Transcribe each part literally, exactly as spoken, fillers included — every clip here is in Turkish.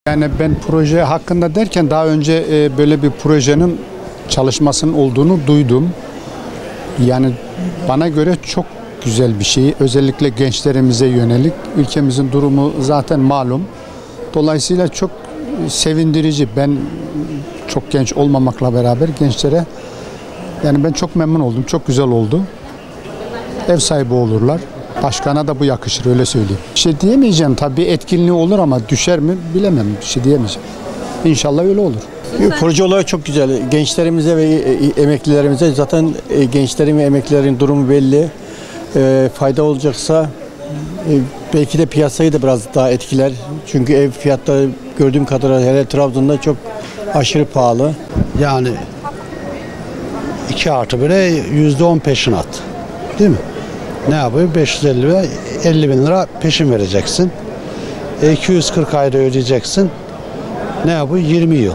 Yani ben proje hakkında derken daha önce e, böyle bir projenin çalışmasının olduğunu duydum. Yani bana göre çok güzel bir şey. Özellikle gençlerimize yönelik. Ülkemizin durumu zaten malum. Dolayısıyla çok sevindirici. Ben çok genç olmamakla beraber gençlere yani ben çok memnun oldum. Çok güzel oldu. Ev sahibi olurlar. Başkana da bu yakışır, öyle söyleyeyim. Bir şey diyemeyeceğim tabii, etkinliği olur ama düşer mi bilemem, bir şey diyemeyeceğim. İnşallah öyle olur. Proje olarak çok güzel. Gençlerimize ve emeklilerimize, zaten gençlerin ve emeklilerin durumu belli. E, fayda olacaksa e, belki de piyasayı da biraz daha etkiler. Çünkü ev fiyatları gördüğüm kadarıyla hele Trabzon'da çok aşırı pahalı. Yani iki artı bire yüzde on peşinat. Değil mi? Ne yapıyor? beş yüz elli ve elli bin lira peşin vereceksin. E, iki yüz kırk ayda ödeyeceksin. Ne yapıyor? yirmi yıl.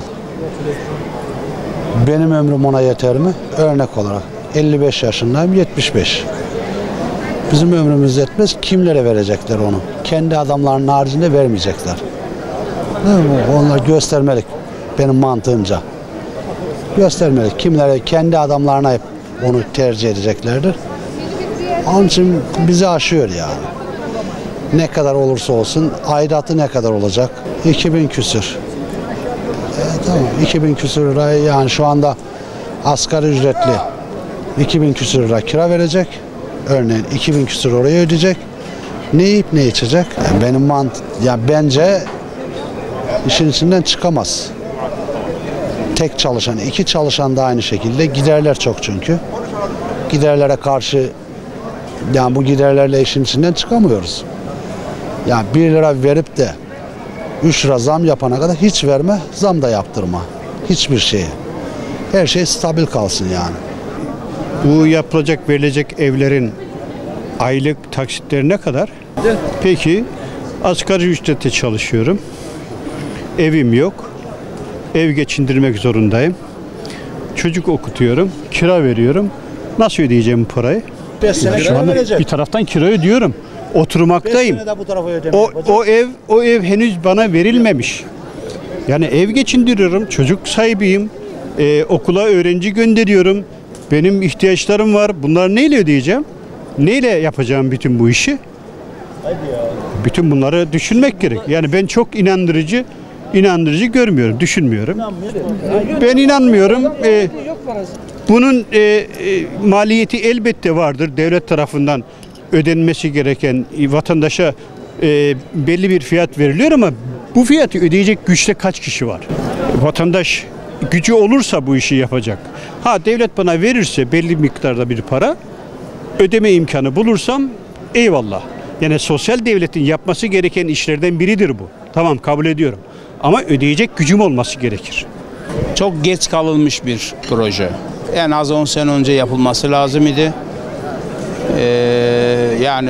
Benim ömrüm ona yeter mi? Örnek olarak. elli beş yaşındayım, yetmiş beş. Bizim ömrümüz yetmez. Kimlere verecekler onu? Kendi adamlarının haricinde vermeyecekler. Değil mi? Onlar göstermelik. Benim mantığımca. Göstermelik. Kimlere? Kendi adamlarına hep onu tercih edeceklerdir. Onun için bizi aşıyor yani. Ne kadar olursa olsun, aidatı ne kadar olacak? iki bin küsür. E, tamam, iki bin küsür lira, yani şu anda asgari ücretli iki bin küsür lira kira verecek. Örneğin iki bin küsür oraya ödeyecek. Ne yiyip ne içecek? Yani benim mant, ya bence işin içinden çıkamaz. Tek çalışan, iki çalışan da aynı şekilde. Giderler çok çünkü. Giderlere karşı, yani bu giderlerle işin içinden çıkamıyoruz. Yani bir lira verip de üç lira zam yapana kadar hiç verme, zam da yaptırma. Hiçbir şeye. Her şey stabil kalsın yani. Bu yapılacak, verilecek evlerin aylık taksitleri ne kadar? Peki, asgari ücretle çalışıyorum. Evim yok. Ev geçindirmek zorundayım. Çocuk okutuyorum. Kira veriyorum. Nasıl ödeyeceğim bu parayı? beş sene Şu anda bir taraftan kira ödüyorum. Oturmaktayım. O, o ev o ev henüz bana verilmemiş. Yani ev geçindiriyorum, çocuk sahibiyim, ee, okula öğrenci gönderiyorum. Benim ihtiyaçlarım var. Bunları neyle ödeyeceğim? Neyle yapacağım bütün bu işi? Bütün bunları düşünmek gerek. Yani ben çok inandırıcı inandırıcı görmüyorum, düşünmüyorum. Ben inanmıyorum. Ee, bunun e, e, maliyeti elbette vardır. Devlet tarafından ödenmesi gereken, vatandaşa e, belli bir fiyat veriliyor ama bu fiyatı ödeyecek güçte kaç kişi var? Vatandaş gücü olursa bu işi yapacak. Ha, devlet bana verirse belli miktarda bir para, ödeme imkanı bulursam eyvallah. Yani sosyal devletin yapması gereken işlerden biridir bu. Tamam, kabul ediyorum. Ama ödeyecek gücüm olması gerekir. Çok geç kalınmış bir proje. En az on sene önce yapılması lazım idi. Ee, yani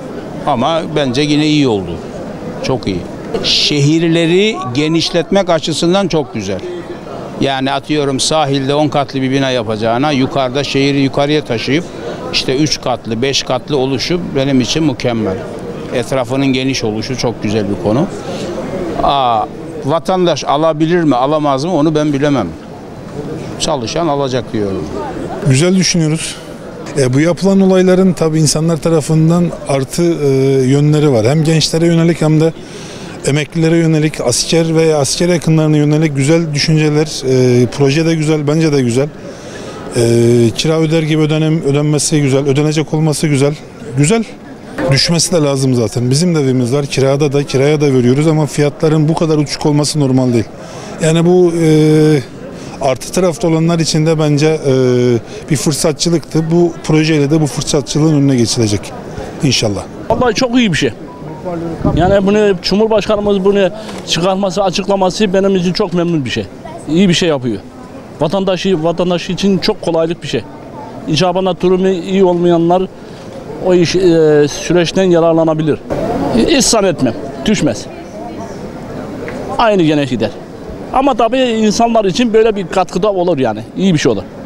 ama bence yine iyi oldu. Çok iyi. Şehirleri genişletmek açısından çok güzel. Yani atıyorum sahilde on katlı bir bina yapacağına yukarıda şehri yukarıya taşıyıp işte üç katlı, beş katlı oluşu benim için mükemmel. Etrafının geniş oluşu çok güzel bir konu. Aa, vatandaş alabilir mi, alamaz mı onu ben bilemem. Çalışan alacak diyorum. Güzel düşünüyoruz. E, bu yapılan olayların tabii insanlar tarafından artı e, yönleri var. Hem gençlere yönelik hem de emeklilere yönelik, asker veya asker yakınlarına yönelik güzel düşünceler. E, proje de güzel, bence de güzel. E, kira öder gibi ödenem, ödenmesi güzel, ödenecek olması güzel. Güzel. Düşmesi de lazım zaten. Bizim de evimiz var. Kirada da, kiraya da veriyoruz ama fiyatların bu kadar uçuk olması normal değil. Yani bu e, artı tarafta olanlar için de bence e, bir fırsatçılıktı. Bu projeyle de bu fırsatçılığın önüne geçilecek inşallah. Vallahi çok iyi bir şey. Yani bunu Cumhurbaşkanımız bunu çıkarması, açıklaması benim için çok memnun bir şey. İyi bir şey yapıyor. Vatandaşı, vatandaşı için çok kolaylık bir şey. İcabında durumu iyi olmayanlar o iş, e, süreçten yararlanabilir. İhsan etmem, düşmez. Aynı gene gider. Ama tabii insanlar için böyle bir katkıda olur yani. İyi bir şey olur.